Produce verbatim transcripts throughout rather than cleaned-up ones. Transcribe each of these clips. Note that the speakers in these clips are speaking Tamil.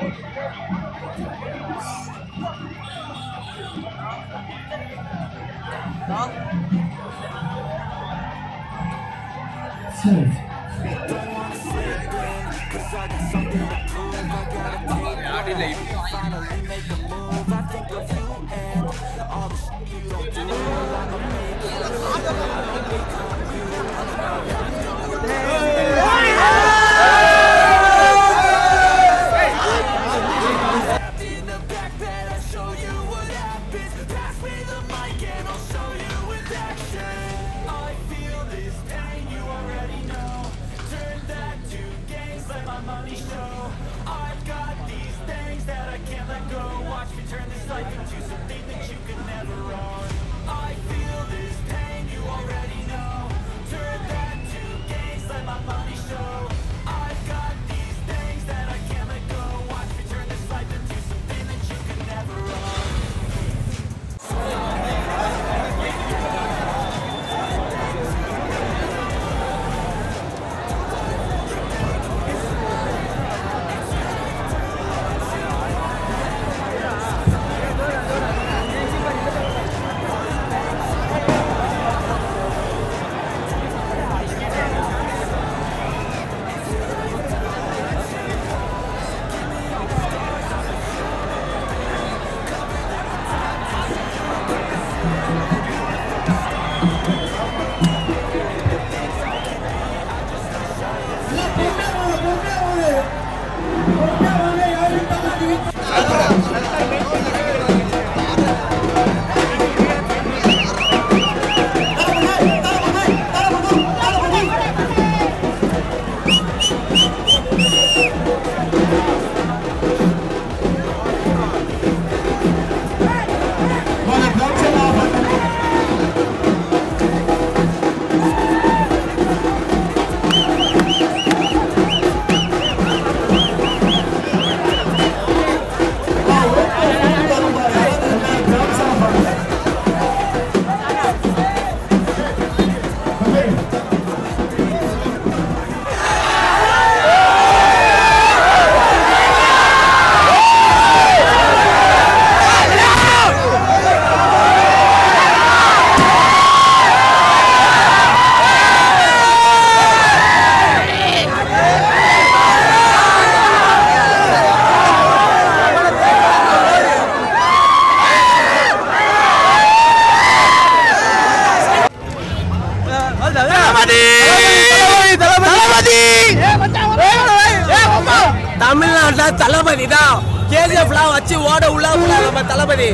தமிழ்நாட்டுல தளபதி தான் கேஜிஎஃப்லாம் வச்சு ஓட உள்ள உள்ள நம்ம தளபதி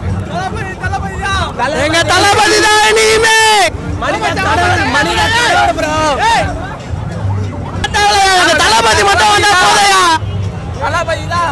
எங்க தளபதி தான் இனிமே தளபதி மட்டும் வந்தா போதையா தளபதி தான்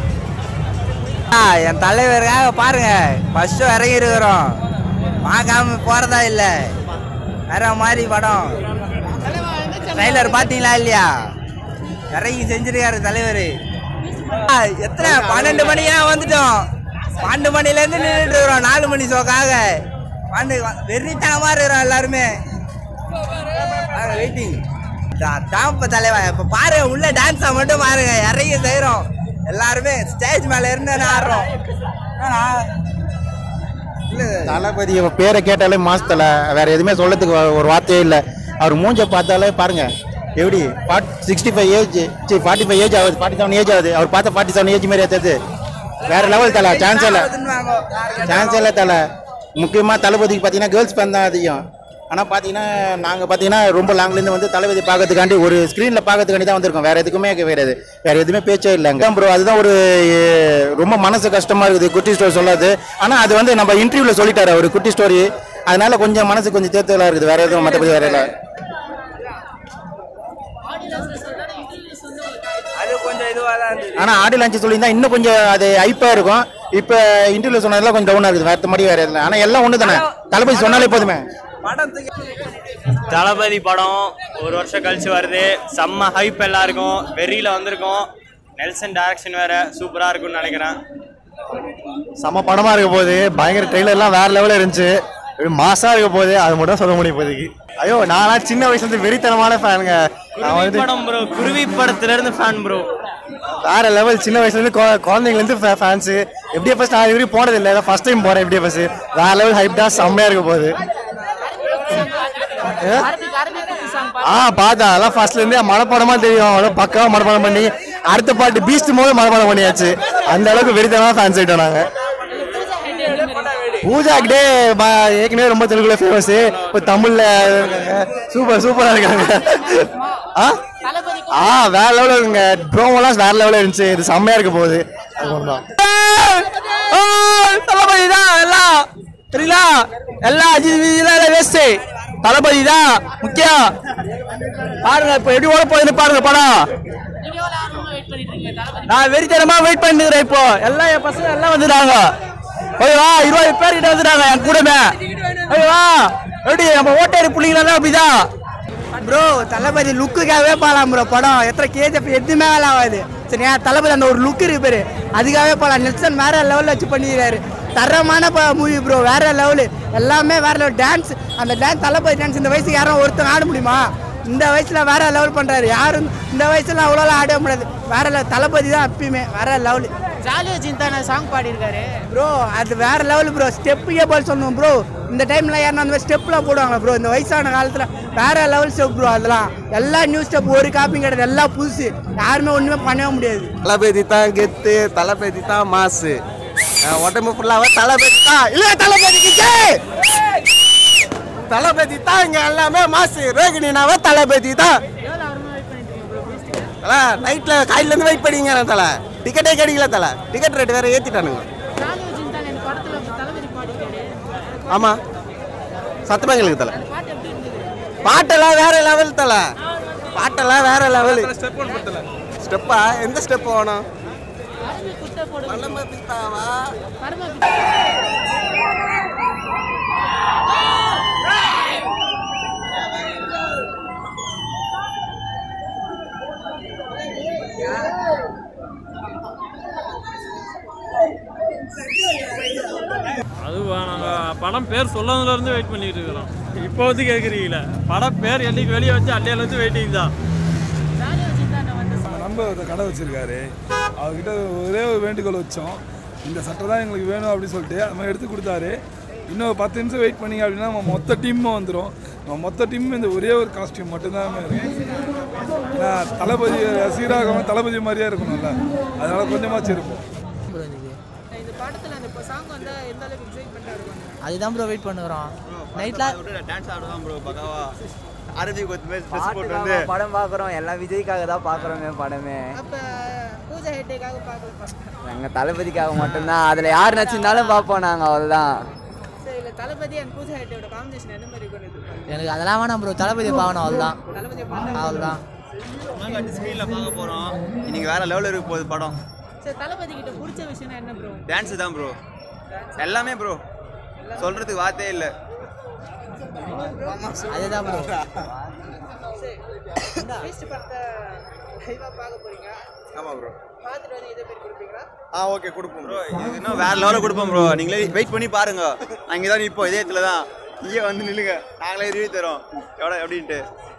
என் தலைவருக்காக பாருங்க ஃபர்ஸ்ட் இறங்கி இருக்கிறோம் பார்க்காம போறதா இல்ல வேற மாதிரி படம் ட்ரைலர் பாத்தீங்களா இல்லையா இறங்கி செஞ்சிருக்காரு தலைவர் எத்தனை பன்னெண்டு மணியா வந்துட்டோம் பன்னெண்டு மணில இருந்து நின்றுட்டு இருக்கிறோம் நாலு மணி ஷோக்காக பன்னெண்டு வெறித்தனமா இருக்கிறோம் எல்லாருமே வெயிட்டிங் தான் இப்ப தலைவா இப்ப பாருங்க உள்ள டான்ஸா மட்டும் பாருங்க இறங்கி செய்யறோம் எல்லாருமே ஸ்டேஜ் மேல இருந்து ஆடுறோம் தளபதி பேரை கேட்டாலே மாசத்துல வேற எதுவுமே சொல்லத்துக்கு ஒரு வார்த்தையே இல்லை அவர் மூஞ்ச பார்த்தாலே பாருங்க எப்படி சிக்ஸ்டி ஃபைவ் ஏஜ் சரி ஃபார்ட்டி ஃபைவ் ஏஜ் ஆகுது ஃபார்ட்டி செவன் ஏஜ் ஆகுது அவர் பார்த்தா ஃபார்ட்டி செவன் ஏஜ் மாதிரி ஏற்றது வேற லெவல் தலை சான்ஸ் இல்லை சான்ஸ் இல்லை தலை முக்கியமாக தளபதிக்கு பார்த்தீங்கன்னா கேர்ள்ஸ் ஃபேன் தான் அதிகம் ஆனால் பார்த்தீங்கன்னா நாங்கள் பார்த்தீங்கன்னா ரொம்ப லாங்லேருந்து வந்து தளபதி பார்க்கறதுக்காண்டி ஒரு ஸ்க்ரீனில் பார்க்கறதுக்காண்டி தான் வந்திருக்கோம் வேறு எதுக்குமே கிடையாது வேறு எதுவுமே பேச்சே இல்லைங்க ப்ரோ அதுதான் ஒரு ரொம்ப மனசு கஷ்டமாக இருக்குது குட்டி ஸ்டோரி சொல்லாது ஆனால் அது வந்து நம்ம இன்டர்வியூவில் சொல்லிட்டாரு ஒரு குட்டி ஸ்டோரி அதனால கொஞ்சம் மனசு கொஞ்சம் தேர்தலாக இருக்குது வேறு எதுவும் மற்றபடி வேற இல்லை ஆனால் ஆடி லான்ச் சொல்லியிருந்தா இன்னும் கொஞ்சம் அது ஹைப்பாக இருக்கும் இப்போ இன்டர்வியூ சொன்னதெல்லாம் கொஞ்சம் டவுனாக இருக்குது வேறு மாதிரி வேறு இல்லை ஆனால் எல்லாம் ஒன்று தானே தளபதி சொன்னாலே போதுமே தளபதி படம் ஒரு வருஷம் கழிச்சு வருது செம்ம ஹைப் எல்லாருக்கும் வெறியில வந்திருக்கோம் நெல்சன் டைரக்ஷன் வேற சூப்பரா இருக்கும்னு நினைக்கிறேன் செம்ம படமா இருக்க போகுது பயங்கர ட்ரெய்லர்லாம் வேற லெவலில் இருந்துச்சு மாசா இருக்க போகுது அது மட்டும் சொல்ல முடியும் இப்போதைக்கு ஐயோ நான் சின்ன வயசுல இருந்து வெறித்தனமான ஃபேனுங்க படம் ப்ரோ குருவி படத்துல இருந்து ஃபேன் ப்ரோ வேற லெவல். சின்ன வயசுலேருந்து குழந்தைங்கலேருந்து ஃபேன்ஸு. எஃப்டிஎஃப்எஸ் நான் இதுவரைக்கும் போனதில்லை, அதான் ஃபர்ஸ்ட் டைம் போகிறேன் எஃப்டிஎஃப்எஸ். வேற லெவல் ஹைப்டா செம்மையாக இருக்க போகுது. ஆ பார்த்தா அதெல்லாம் ஃபர்ஸ்ட்லேருந்தே மனப்பாடமாக தெரியும், அவ்வளோ பக்காவாக மனப்பாடம் பண்ணி அடுத்த பாட்டு பீஸ்ட் போது மனப்பாடம் பண்ணியாச்சு. அந்த அளவுக்கு வெறித்தனமாக ஃபேன்ஸ் ஆகிட்டோம் நாங்கள். பூஜா ஹெக்டே ஏற்கனவே ரொம்ப தெலுங்குல ஃபேமஸ், இப்போ தமிழ்ல சூப்பர் சூப்பராக இருக்காங்க. ஆ ஆ வேற லெவலில் இருக்குங்க. ப்ரோமோலாம் வேற லெவலில் இருந்துச்சு. இது செம்மையாக இருக்க போகுது. தளபதி தான் எல்லாம் சரிங்களா, எல்லாம் அஜித் வேஸ்ட். தளபதி தான் முக்கியம். பாருங்க இப்போ எப்படி ஓட போகுதுன்னு பாருங்க படம். நான் வெறித்தனமா வெயிட் பண்ணிக்கிறேன். இப்போ எல்லாம் என் பசங்க எல்லாம் வந்துடுறாங்க. ஓய்வா இருபது பேர் கிட்ட வந்துட்டாங்க என் கூடமே. ஓய்வா எப்படி நம்ம ஓட்டேரி பிள்ளைங்களா அப்படிதான் ப்ரோ. தளபதி லுக்குக்காகவே போகலாம் ப்ரோ. படம் எத்தனை கேஜிஎஃப் எதுவுமே வேலை ஆகாது சரியா. தளபதி அந்த ஒரு லுக் இருக்கு பேரு, அதுக்காகவே போகலாம். நெல்சன் வேற லெவலில் வச்சு பண்ணிக்கிறாரு. தரமான மூவி ப்ரோ, வேற லெவலு. எல்லாமே வேற லெவல். டான்ஸ், அந்த டான்ஸ் தளபதி டான்ஸ் இந்த வயசுக்கு யாரும் ஒருத்தங்க ஆட முடியுமா? இந்த வயசுல வேற லெவல் பண்றாரு. யாரும் இந்த வயசுல அவ்வளோலாம் ஆட முடியாது. வேற லெவல். தளபதி தான் எப்பயுமே வேற லெவலு. ஜாலியா சிந்தான சாங் பாடியிருக்காரு ப்ரோ. அது வேற லெவல் ப்ரோ. ஸ்டெப்புக்கே போல் சொல்லணும் ப்ரோ. இந்த டைம்ல யாரும் அந்த மாதிரி ஸ்டெப்லாம் போடுவாங்க ப்ரோ. இந்த வயசான காலத்துல வேற லெவல் ஸ்டெப் ப்ரோ. அதெல்லாம் எல்லா நியூ ஸ்டெப், ஒரு காப்பி கிடையாது, எல்லாம் புதுசு. யாருமே ஒண்ணுமே பண்ணவே முடியாது. தளபதி தான் கெத்து, தளபதி தான் மாசு, உடம்பு ஃபுல்லாக தளபதி தான். இல்லை தளபதி விஜய், தளபதி தான் இங்கே எல்லாமே மாசு. ரோகிணினாவே தளபதி தான். தலை நைட்டில் காலையிலேருந்து வெயிட் பண்ணிங்க தலை. டிக்கெட்டே கிடைக்கல தலை. டிக்கெட் ரேட் வேற ஏற்றிட்டானுங்க. ஆமாம் சத்தமங்களுக்கு தலை. பாட்டெல்லாம் வேற லெவல் தலை. பாட்டெல்லாம் வேற லெவல். ஸ்டெப்பா எந்த ஸ்டெப் வேணும்? அதுவா நாங்கள் படம் பேர் சொல்லதுலேருந்து வெயிட் பண்ணிட்டு இருக்கிறோம். இப்போ வந்து கேட்குறீங்களா? படம் பேர் என்னைக்கு வெளியே வச்சு அள்ளியிலேருந்து வெயிட்டிங் தான். நம்ம கடை வச்சிருக்காரு, அவர்கிட்ட ஒரே ஒரு வேண்டுகோள் வச்சோம். இந்த சட்டை தான் எங்களுக்கு வேணும் அப்படின்னு சொல்லிட்டு நம்ம எடுத்து கொடுத்தாரு. இன்னும் பத்து நிமிஷம் வெயிட் பண்ணிங்க அப்படின்னா நம்ம மொத்த டீமும் வந்துடும். நம்ம மொத்த டீமும் இந்த ஒரே ஒரு காஸ்டியூம் மட்டும்தான் இருக்கு. ஏன்னா தளபதி சீராகாமல் தளபதி மாதிரியே இருக்கணும்ல, அதனால கொஞ்சமாச்சு இருக்கும். அதுதான் ப்ரோ வெயிட் பண்ணுறோம். நைட்ல டான்ஸ் ஆடுதான் ப்ரோ. பக்காவா அரபி கொத்து போட்டு வந்து படம் பார்க்குறோம். எல்லாம் விஜய்க்காக தான் பார்க்குறோமே படமே. அப்போ பூஜா ஹெக்டேக்காக பார்க்கலாம். நாங்கள் தளபதிக்காக மட்டும்தான். அதில் யார் நச்சுனாலும் பார்ப்போம் நாங்கள், அவ்வளோதான். சரி, இல்லை தளபதி அண்ட் பூஜா ஹெக்டேயோட காம்பினேஷன் எந்த மாதிரி இருக்கும்? எனக்கு அதெல்லாம் வேணாம் ப்ரோ. தளபதியை பார்க்கணும், அவ்வளோதான். தளபதியை அவ்வளோதான். நாங்கள் ஸ்க்ரீனில் பார்க்க போகிறோம். இன்னைக்கு வேற லெவலில் இருக்க போகுது படம். சரி, தளபதி கிட்ட பிடிச்ச விஷயம் என்ன ப்ரோ? டான்ஸு தான் ப்ரோ. எல்லாமே ப்ரோ, சொல்கிறதுக்கு வார்த்தையே இல்லை. அதுதான் ப்ரோ. ஆமாம் ப்ரோ. பார்த்துட்டு வந்து இதை பேர் கொடுப்பீங்களா? ஆ ஓகே கொடுப்போம் ப்ரோ. இது இன்னும் வேற லெவலில் கொடுப்போம் ப்ரோ. நீங்களே வெயிட் பண்ணி பாருங்க. அங்கே தான் இப்போ இதயத்தில் தான். இங்கே வந்து நில்லுங்க, நாங்களே ரிவ்யூ தரோம் எவ்வளோ எப்படின்ட்டு.